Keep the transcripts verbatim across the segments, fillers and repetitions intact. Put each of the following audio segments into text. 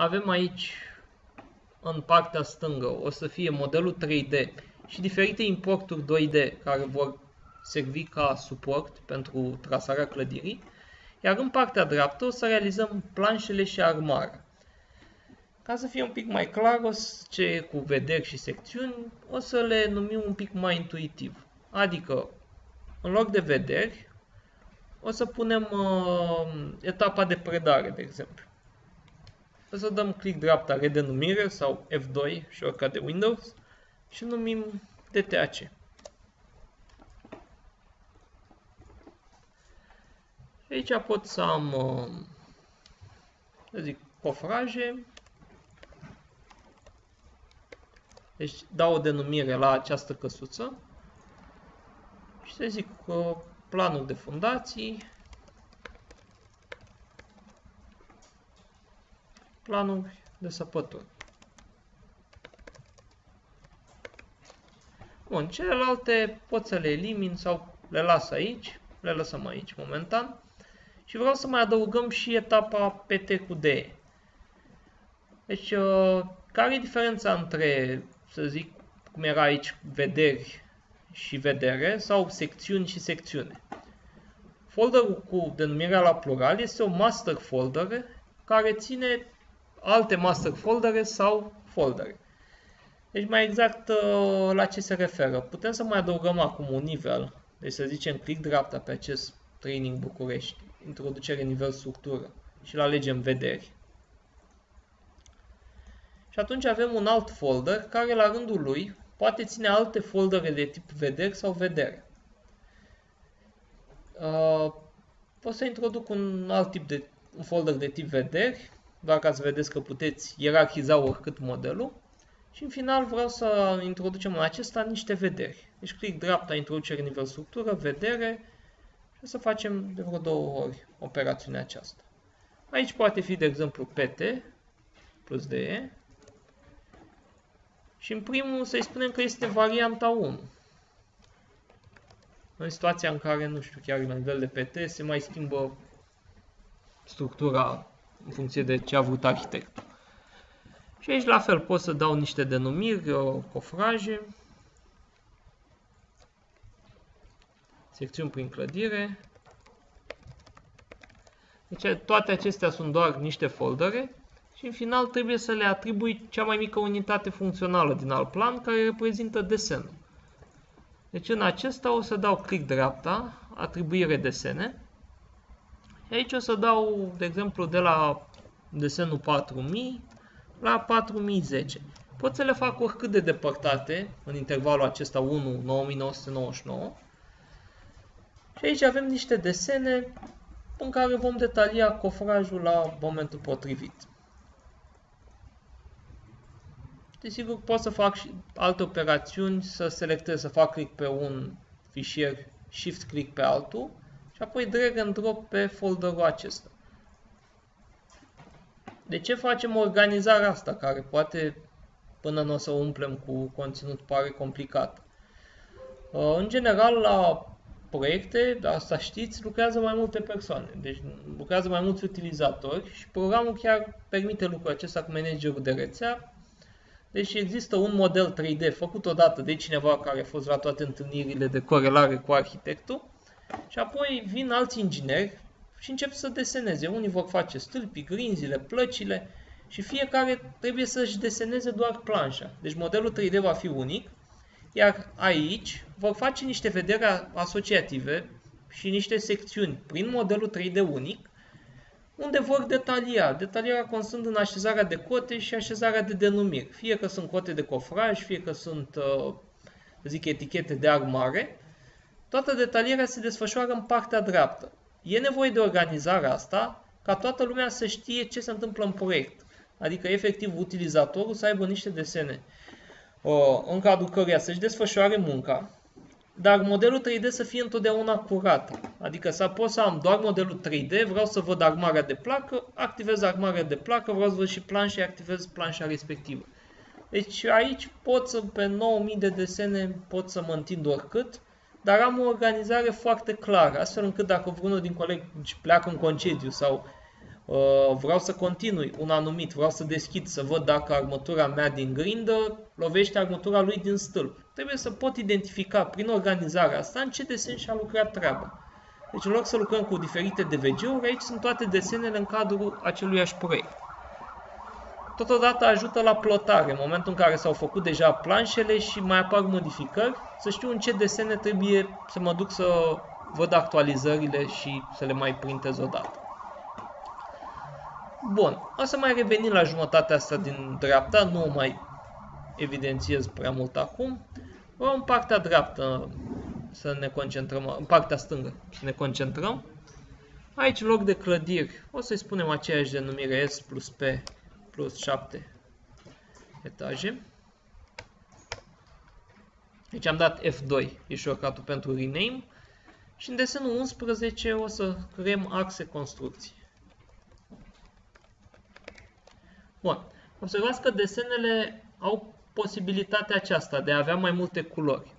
avem aici, în partea stângă, o să fie modelul trei D și diferite importuri doi D care vor servi ca suport pentru trasarea clădirii, iar în partea dreaptă o să realizăm planșele și armarea. Ca să fie un pic mai clar, o să, ce e cu vederi și secțiuni, o să le numim un pic mai intuitiv. Adică, în loc de vederi, o să punem uh, etapa de predare, de exemplu. O să dăm click dreapta redenumire sau F doi, shortcut de Windows, și numim D T A C. Aici pot să am, să zic, cofraje. Deci dau o denumire la această căsuță și să zic planuri de fundații, planuri de săpături. Bun, celelalte pot să le elimin sau le las aici, le lăsăm aici momentan. Și vreau să mai adăugăm și etapa P T cu D E. Deci, care e diferența între, să zic, cum era aici, vederi și vedere, sau secțiuni și secțiune? Folderul cu denumirea la plural este o master folder care ține alte master foldere sau foldere. Deci, mai exact la ce se referă. Putem să mai adăugăm acum un nivel. Deci, să zicem, click dreapta pe acest Training București, introducere nivel structură și îl alegem vederi. Și atunci avem un alt folder care la rândul lui poate ține alte foldere de tip vederi sau vedere. Uh, pot să introduc un alt tip de un folder de tip vederi, doar ca să vedeți că puteți ierarhiza oricât modelul. Și în final vreau să introducem în acesta niște vederi. Deci click dreapta, introducere nivel structură, vedere. Și o să facem de vreo două ori operațiunea aceasta. Aici poate fi, de exemplu, P T plus D E. Și în primul să-i spunem că este varianta unu. În situația în care, nu știu, chiar la nivel de P T se mai schimbă structura în funcție de ce a vrut arhitectul. Și aici la fel pot să dau niște denumiri, cofraje, secțiuni prin clădire. Deci toate acestea sunt doar niște foldere și în final trebuie să le atribui cea mai mică unitate funcțională din alt plan care reprezintă desenul. Deci în acesta o să dau click dreapta, atribuire desene. Și aici o să dau, de exemplu, de la desenul patru mii la patru mii zece. Pot să le fac oricât de depărtate în intervalul acesta unu nouă mii nouă sute nouăzeci și nouă. Și aici avem niște desene în care vom detalia cofrajul la momentul potrivit. Desigur, pot să fac și alte operațiuni, să selectez, să fac click pe un fișier, shift click pe altul și apoi drag and drop pe folderul acesta. De ce facem organizarea asta, care poate până nu o să o umplem cu conținut pare complicat? În general, la proiecte, asta știți, lucrează mai multe persoane, deci lucrează mai mulți utilizatori și programul chiar permite lucrul acesta cu managerul de rețea. Deci există un model trei D făcut odată de cineva care a fost la toate întâlnirile de corelare cu arhitectul și apoi vin alți ingineri și încep să deseneze. Unii vor face stâlpii, grinzile, plăcile și fiecare trebuie să-și deseneze doar planșa. Deci modelul trei D va fi unic, iar aici vor face niște vederi asociative și niște secțiuni prin modelul trei D unic, unde vor detalia. Detalierea constând în așezarea de cote și așezarea de denumiri. Fie că sunt cote de cofraj, fie că sunt, zic, etichete de armare. Toată detalierea se desfășoară în partea dreaptă. E nevoie de organizarea asta ca toată lumea să știe ce se întâmplă în proiect. Adică, efectiv, utilizatorul să aibă niște desene în cadrul căruia să-și desfășoare munca, dar modelul trei D să fie întotdeauna curat. Adică să pot să am doar modelul trei D, vreau să văd armarea de placă, activez armarea de placă, vreau să văd și planșa, activez planșa respectivă. Deci aici pot să, pe nouă mii de desene, pot să mă întind oricât, dar am o organizare foarte clară, astfel încât dacă vreunul din colegi pleacă în concediu sau vreau să continui un anumit, vreau să deschid, să văd dacă armătura mea din grindă lovește armătura lui din stâlp. Trebuie să pot identifica prin organizarea asta în ce desen și-a lucrat treaba. Deci în loc să lucrăm cu diferite D V G-uri, aici sunt toate desenele în cadrul aceluiași proiect. Totodată ajută la plotare, în momentul în care s-au făcut deja planșele și mai apar modificări, să știu în ce desene trebuie să mă duc să văd actualizările și să le mai printez odată. Bun, o să mai revenim la jumătatea asta din dreapta, nu o mai evidențiez prea mult acum. Vreau în partea dreaptă să ne concentrăm, în partea stângă să ne concentrăm. Aici, în loc de clădiri, o să-i spunem aceeași denumire S plus P plus șapte etaje. Deci am dat F doi, e shortcut-ul pentru rename. Și în desenul unsprezece o să creăm axe construcții. Bun. Observați că desenele au posibilitatea aceasta de a avea mai multe culori.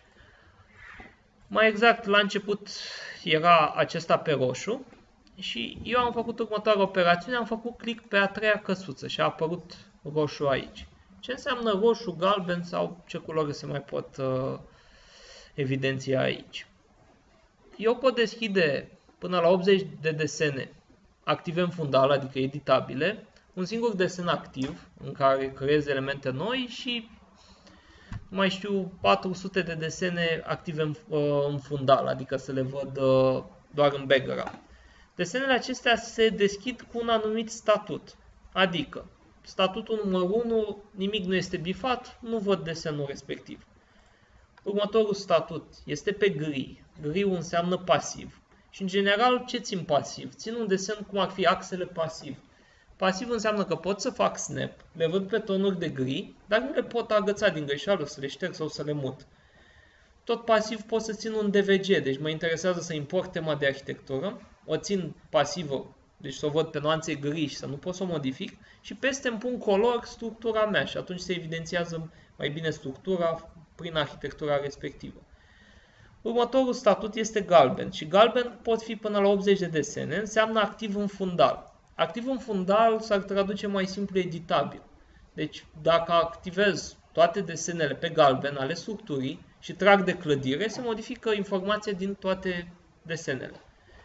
Mai exact, la început era acesta pe roșu și eu am făcut următoarea operațiune, am făcut click pe a treia căsuță și a apărut roșu aici. Ce înseamnă roșu, galben sau ce culori se mai pot uh, evidenția aici? Eu pot deschide până la optzeci de desene active în fundal, adică editabile, un singur desen activ în care creez elemente noi și mai știu patru sute de desene active în, uh, în fundal, adică să le văd uh, doar în background. Desenele acestea se deschid cu un anumit statut, adică statutul numărul unu, nimic nu este bifat, nu văd desenul respectiv. Următorul statut este pe gri. Griul înseamnă pasiv. Și în general ce țin pasiv? Țin un desen cum ar fi axele pasiv. Pasiv înseamnă că pot să fac snap, le văd pe tonuri de gri, dar nu le pot agăța din greșeală, să le șterg sau să le mut. Tot pasiv pot să țin un D V G, deci mă interesează să import tema de arhitectură, o țin pasivă, deci să o văd pe nuanțe gri și să nu pot să o modific, și peste îmi pun color structura mea și atunci se evidențiază mai bine structura prin arhitectura respectivă. Următorul statut este galben și galben pot fi până la optzeci de desene, înseamnă activ în fundal. Activ în fundal s-ar traduce mai simplu editabil. Deci dacă activez toate desenele pe galben ale structurii și trag de clădire, se modifică informația din toate desenele.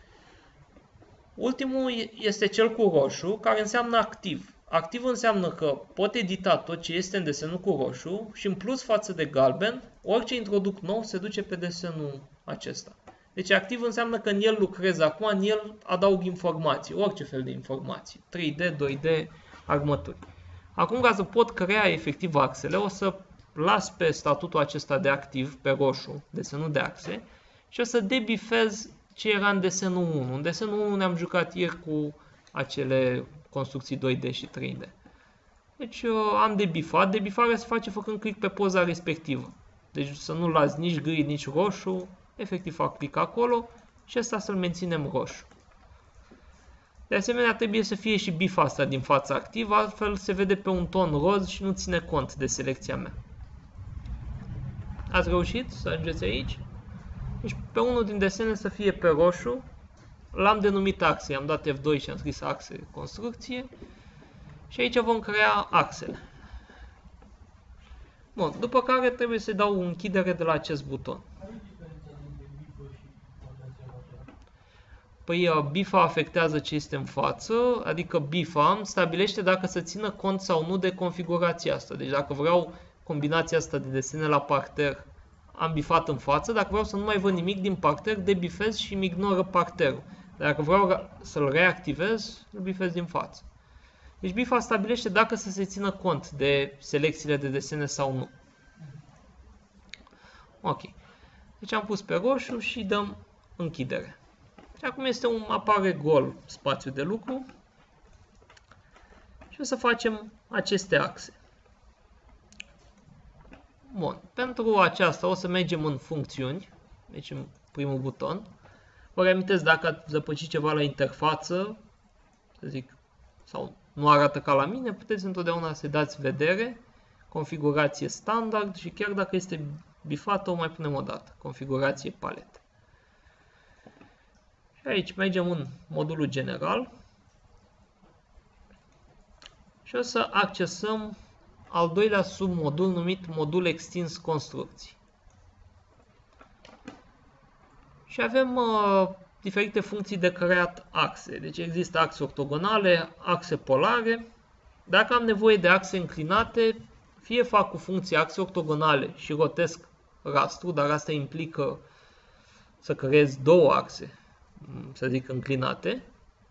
Ultimul este cel cu roșu, care înseamnă activ. Activ înseamnă că pot edita tot ce este în desenul cu roșu și în plus față de galben, orice introduc nou se duce pe desenul acesta. Deci activ înseamnă că în el lucrez acum, în el adaug informații, orice fel de informații, trei D, doi D, armături. Acum, ca să pot crea efectiv axele, o să las pe statutul acesta de activ, pe roșu, desenul de axe, și o să debifez ce era în desenul unu. În desenul unu ne-am jucat ieri cu acele construcții doi D și trei D. Deci am debifat. Debifarea se face făcând click pe poza respectivă. Deci să nu las nici gri, nici roșu. Efectiv fac click acolo și asta să-l menținem roșu. De asemenea, trebuie să fie și bifa asta din fața activă, altfel se vede pe un ton roz și nu ține cont de selecția mea. Ați reușit să ajungeți aici? Deci pe unul din desene să fie pe roșu. L-am denumit axe, am dat F doi și am scris axe construcție. Și aici vom crea axele. Bun, după care trebuie să dau închidere de la acest buton. Păi bifa afectează ce este în față, adică bifa stabilește dacă să țină cont sau nu de configurația asta. Deci dacă vreau combinația asta de desene la parter, am bifat în față. Dacă vreau să nu mai văd nimic din parter, debifez și îmi ignoră parterul. Dacă vreau să-l reactivez, îl bifez din față. Deci bifa stabilește dacă să se țină cont de selecțiile de desene sau nu. Ok. Deci am pus pe roșu și dăm închidere. Și acum este un apare gol spațiu de lucru. Și o să facem aceste axe. Bun. Pentru aceasta o să mergem în funcțiuni. Deci în primul buton. Vă reamintesc, dacă ați zăpăcit ceva la interfață, să zic, sau nu arată ca la mine, puteți întotdeauna să dați vedere, configurație standard și chiar dacă este bifată, o mai punem o dată, configurație paletă. Și aici mergem în modulul general și o să accesăm al doilea submodul numit modul extins construcții. Și avem uh, diferite funcții de creat axe. Deci există axe ortogonale, axe polare. Dacă am nevoie de axe înclinate, fie fac cu funcții axe ortogonale și rotesc rastru, dar asta implică să creez două axe, să zic, înclinate,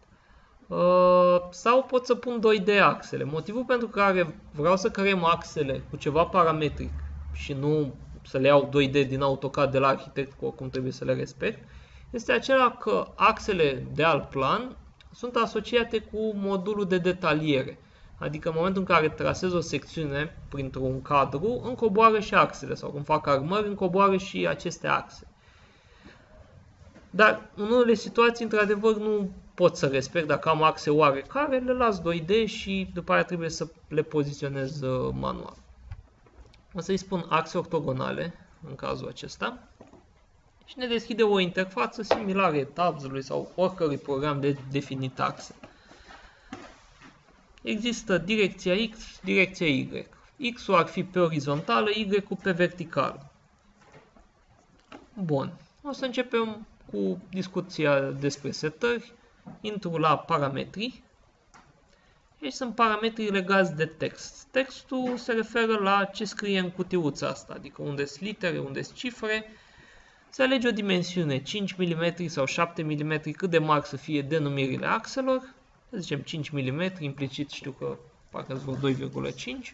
sau pot să pun doi D axele. Motivul pentru care vreau să creăm axele cu ceva parametric și nu să le iau doi D din AutoCAD de la arhitect, cu oricum trebuie să le respect, este acela că axele de alt plan sunt asociate cu modulul de detaliere. Adică în momentul în care trasez o secțiune printr-un cadru, încoboară și axele, sau când fac armări, încoboară și aceste axe. Dar în unele situații, într-adevăr, nu pot să respect dacă am axe oarecare, le las doi D și după aia trebuie să le poziționez manual. O să-i spun axe ortogonale în cazul acesta și ne deschide o interfață similară Tabs-ului sau oricărui program de definit axe. Există direcția X, direcția Y. X-ul ar fi pe orizontală, Y-ul pe verticală. Bun. O să începem cu discuția despre setări. Intru la parametri. Aici sunt parametrii legați de text. Textul se referă la ce scrie în cutiuța asta, adică unde sunt litere, unde sunt cifre. Se alege o dimensiune, cinci milimetri sau șapte milimetri, cât de mari să fie denumirile axelor. Să zicem cinci milimetri, implicit știu că parcă vreo doi virgulă cinci.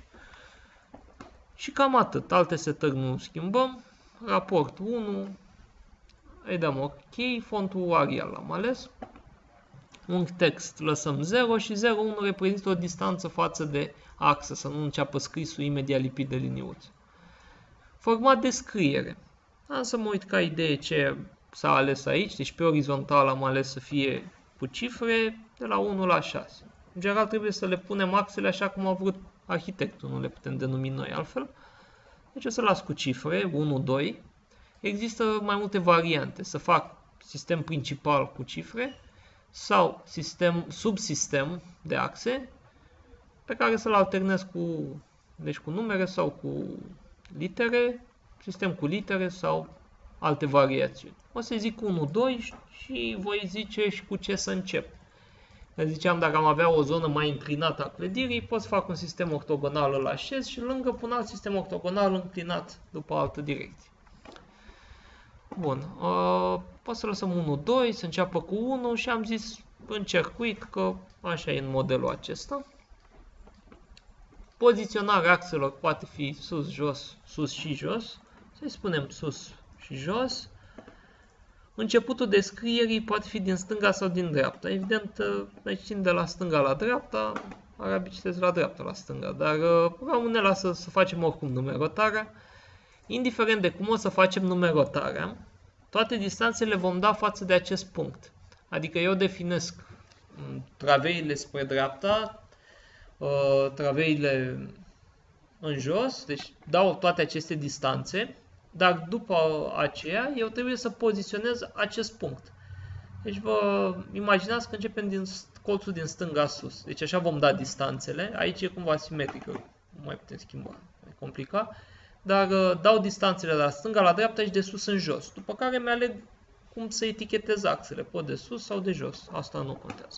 Și cam atât. Alte setări nu schimbăm. Raport unu. Îi dăm OK. Fontul Arial l-am ales. Un text lăsăm zero și zero virgulă unu reprezintă o distanță față de axă, să nu înceapă scrisul imediat lipit de liniuță. Format de scriere. Am să mă uit ca idee ce s-a ales aici. Deci pe orizontal am ales să fie cu cifre de la unu la șase. În general trebuie să le punem axele așa cum a vrut arhitectul, nu le putem denumi noi altfel. Deci o să las cu cifre, unu, doi. Există mai multe variante. Să fac sistem principal cu cifre sau sistem, subsistem de axe pe care să-l alternez cu, deci cu numere sau cu litere, sistem cu litere sau alte variații. O să zic unu, doi și voi zice și cu ce să încep. Ziceam, dacă am avea o zonă mai înclinată a clădirii, pot să fac un sistem ortogonal, îl așez și lângă pun alt sistem ortogonal înclinat după altă direcție. Bun, uh, pot să lăsăm unu, doi, să înceapă cu unu și am zis în circuit că așa e în modelul acesta. Poziționarea axelor poate fi sus, jos, sus și jos. Să-i spunem sus și jos. Începutul descrierii poate fi din stânga sau din dreapta. Evident, noi citim de la stânga la dreapta, arabii citesc la dreapta la stânga, dar programul ne lasă să facem oricum numerotarea. Indiferent de cum o să facem numerotarea, toate distanțele vom da față de acest punct. Adică eu definesc traveile spre dreapta, traveile în jos, deci dau toate aceste distanțe, dar după aceea eu trebuie să poziționez acest punct. Deci vă imaginați că începem din colțul din stânga sus. Deci așa vom da distanțele. Aici e cumva simetrică, nu mai putem schimba, e complicat. Dar dau distanțele de la stânga la dreapta și de sus în jos. După care mi-aleg cum să etichetez axele. Pot de sus sau de jos. Asta nu contează.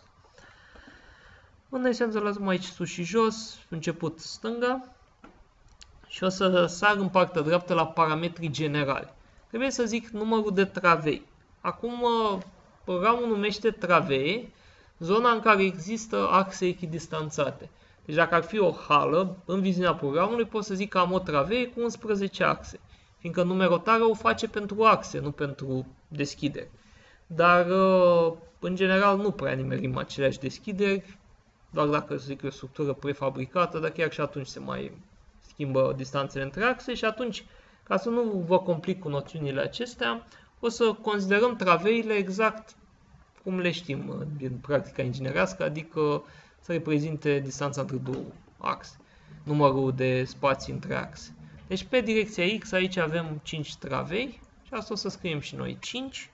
În esență lăsăm aici sus și jos. Început stânga. Și o să sar în partea dreaptă la parametrii generali. Trebuie să zic numărul de travei. Acum programul numește travee zona în care există axe echidistanțate. Deci dacă ar fi o hală, în viziunea programului pot să zic că am o travee cu unsprezece axe. Fiindcă numerotarea o face pentru axe, nu pentru deschideri. Dar în general nu prea nimerim aceleași deschideri, doar dacă să zic o structură prefabricată, dar chiar și atunci se mai schimbă distanțele între axe și atunci, ca să nu vă complic cu noțiunile acestea, o să considerăm traveile exact cum le știm din practica inginerească, adică să reprezinte distanța între două axe, numărul de spații între axe. Deci pe direcția X aici avem cinci travei și asta o să scriem și noi cinci.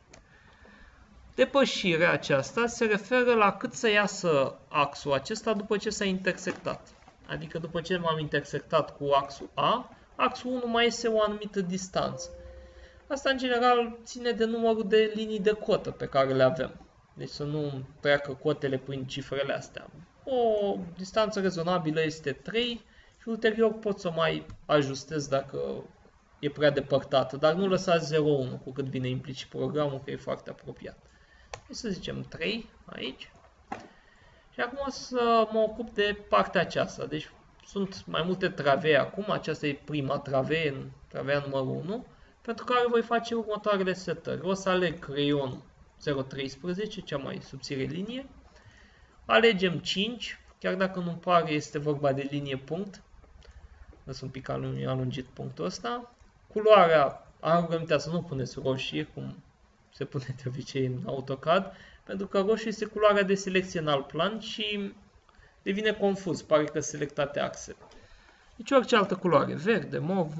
Depășirea aceasta se referă la cât să iasă axul acesta după ce s-a intersectat. adică după ce m-am intersectat cu axul A, axul unu mai este o anumită distanță. Asta în general ține de numărul de linii de cotă pe care le avem. Deci să nu treacă cotele prin cifrele astea. O distanță rezonabilă este trei și ulterior pot să mai ajustez dacă e prea depărtată, dar nu lăsați zero virgulă unu cu cât vine implicit programul, că e foarte apropiat. Deci să zicem trei aici. Și acum o să mă ocup de partea aceasta. Deci sunt mai multe travee acum, aceasta e prima travee, travea numărul unu, pentru care voi face următoarele setări. O să aleg creionul zero virgulă treisprezece, cea mai subțire linie. Alegem cinci, chiar dacă nu pare, este vorba de linie punct. Lăs un pic alungit punctul ăsta. Culoarea, am rugămintea să nu puneți roșie, cum se pune de obicei în AutoCAD, pentru că roșu este culoarea de selecție în alt plan și devine confuz, pare că selectate axele. Deci orice altă culoare, verde, mov,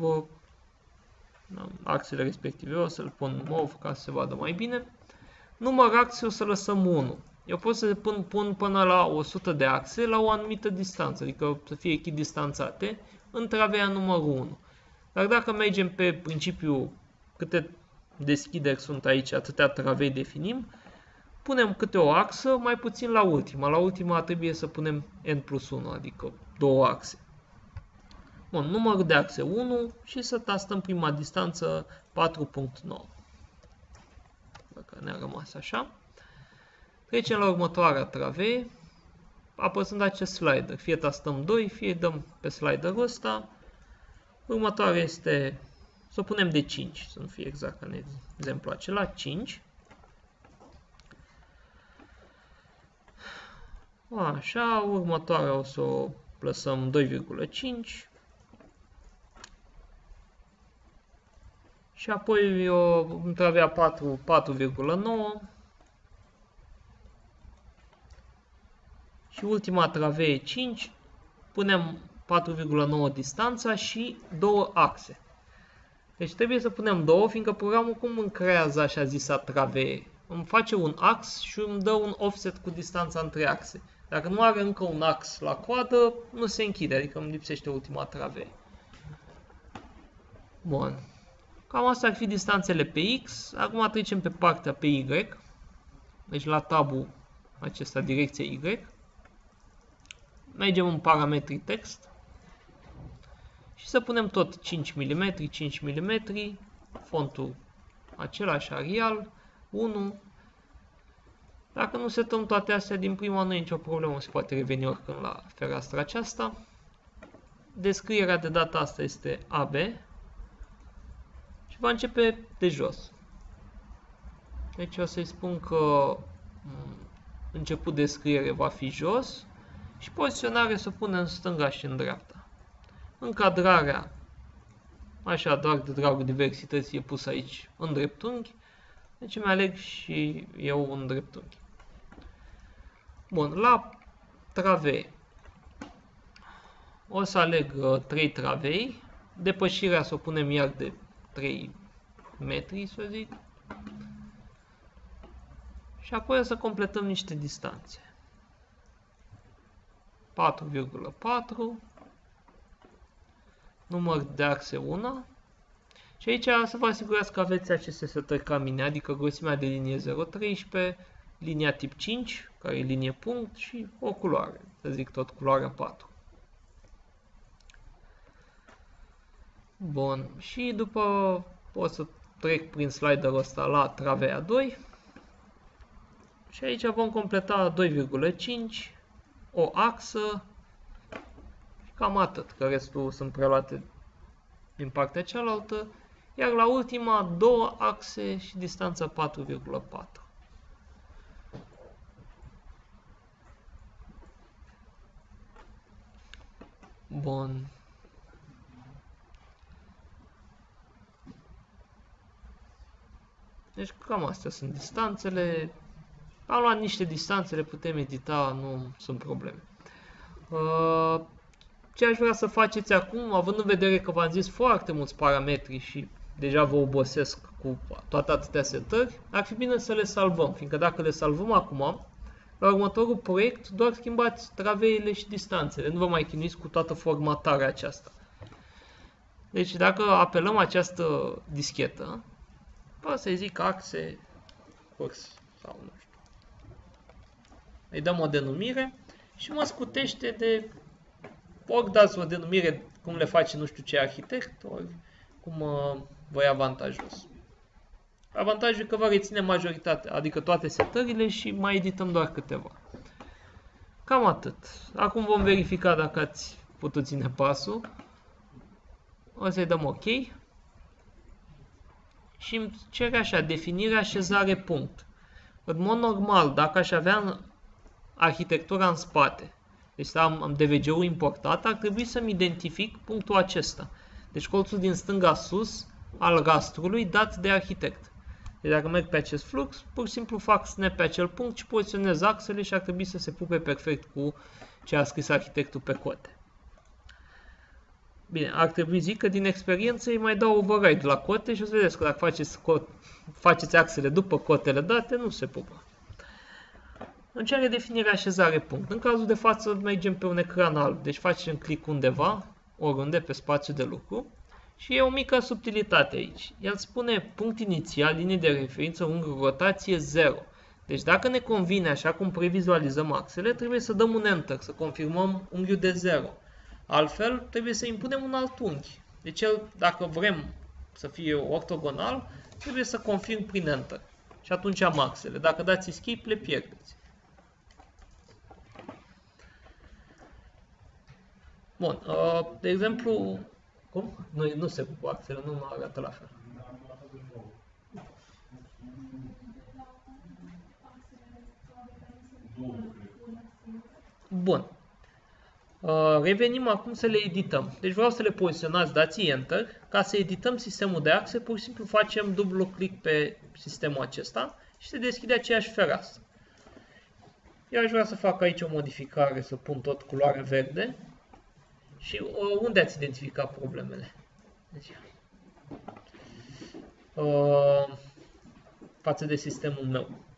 axele respective, o să-l pun mov ca să se vadă mai bine. Număr axe o să lăsăm unu. Eu pot să pun, pun până la o sută de axe la o anumită distanță, adică să fie echidistanțate în travea numărul unu. Dar dacă mergem pe principiul câte deschideri sunt aici, atâtea travei definim, punem câte o axă, mai puțin la ultima. La ultima trebuie să punem n plus unu, adică două axe. Bun, numărul de axe unu și să tastăm prima distanță patru virgulă nouă. Dacă ne-a rămas așa. Trecem la următoarea travee, apăsând acest slider. Fie tastăm doi, fie dăm pe sliderul ăsta. Următoarea este să o punem de cinci, să nu fie exact ca în exemplu acela, cinci. Așa, următoarea o să o plasăm doi virgulă cinci. Și apoi o travea patru virgulă nouă. Și ultima travee cinci, punem patru virgulă nouă distanța și două axe. Deci trebuie să punem două, fiindcă programul cum îmi creează așa zisa travee? Îmi face un ax și îmi dă un offset cu distanța între axe. Dacă nu are încă un ax la coadă, nu se închide, adică îmi lipsește ultima travee. Bun. Cam asta ar fi distanțele pe X. Acum trecem pe partea pe Y. Deci la tabul acesta, direcție Y. Mergem în parametrii text. Și să punem tot cinci milimetri, cinci milimetri. Fontul același, Arial, unu. Dacă nu setăm toate astea din prima, nu e nicio problemă, se poate reveni oricând la fereastra aceasta. Descrierea de data asta este A B. Și va începe de jos. Deci o să-i spun că început de scriere va fi jos și poziționare să punem în stânga și în dreapta. Încadrarea, așa doar de dragul diversității, e pus aici în dreptunghi. Deci îmi aleg și eu un dreptunghi. Bun, la travee o să aleg uh, trei travei. Depășirea să o punem iar de trei metri, să zic. Și apoi o să completăm niște distanțe. patru virgulă patru. Număr de axe unu. Și aici să vă asigurați că aveți aceste setări ca mine, adică grosimea de linie zero virgulă treisprezece, linia tip cinci, care e linie punct, și o culoare, să zic tot culoarea patru. Bun, și după o să trec prin sliderul ăsta la travea doi. Și aici vom completa doi virgulă cinci, o axă, și cam atât, că restul sunt preluate din partea cealaltă. Iar la ultima, două axe și distanța patru virgulă patru. Bun. Deci cam astea sunt distanțele. Am luat niște distanțe, le putem edita, nu sunt probleme. Uh, ce aș vrea să faceți acum, având în vedere că v-am zis foarte mulți parametri și deja vă obosesc cu toate atâtea setări, ar fi bine să le salvăm, fiindcă dacă le salvăm acum, La următorul proiect doar schimbați traveile și distanțele, nu vă mai chinuiți cu toată formatarea aceasta. Deci dacă apelăm această dischetă, poate să-i zic axe, curs sau nu știu. Îi dăm o denumire și mă scutește de, ori dați o denumire cum le face nu știu ce arhitect, ori cum uh, vă e avantajos. Avantajul e că vă reține majoritatea, adică toate setările și mai edităm doar câteva. Cam atât. Acum vom verifica dacă ați putut ține pasul. O să-i dăm OK. Și îmi cere așa, definire, așezare, punct. În mod normal, dacă aș avea arhitectura în spate, deci am, am D V G-ul importat, ar trebui să-mi identific punctul acesta. Deci colțul din stânga sus al rastrului dat de arhitect. Deci dacă merg pe acest flux, pur și simplu fac snap pe acel punct și poziționez axele și ar trebui să se pupe perfect cu ce a scris arhitectul pe cote. Bine, ar trebui zic că din experiență îi mai dau override la cote și o să vedeți că dacă faceți, faceți axele după cotele date, nu se pupă. În cere definirea așezare punct. În cazul de față mergem pe un ecran alb, deci facem click undeva, oriunde pe spațiu de lucru. Și e o mică subtilitate aici. El spune punct inițial, linie de referință, unghi rotație zero. Deci dacă ne convine așa cum previzualizăm axele, trebuie să dăm un Enter, să confirmăm unghiul de zero. Altfel, trebuie să impunem un alt unghi. Deci el, dacă vrem să fie ortogonal, trebuie să confirm prin Enter. Și atunci am axele. Dacă dați Escape, le pierdeți. Bun. De exemplu, cum? Nu, nu se pupă axele, nu mă arată la fel. Bun. Uh, revenim acum să le edităm. Deci vreau să le poziționați, dați Enter. Ca să edităm sistemul de axe, pur și simplu facem dublu click pe sistemul acesta și se deschide aceeași fereastră. Eu aș vrea să fac aici o modificare, să pun tot culoare verde. Și uh, unde ați identificat problemele? Deci, uh, față de sistemul meu.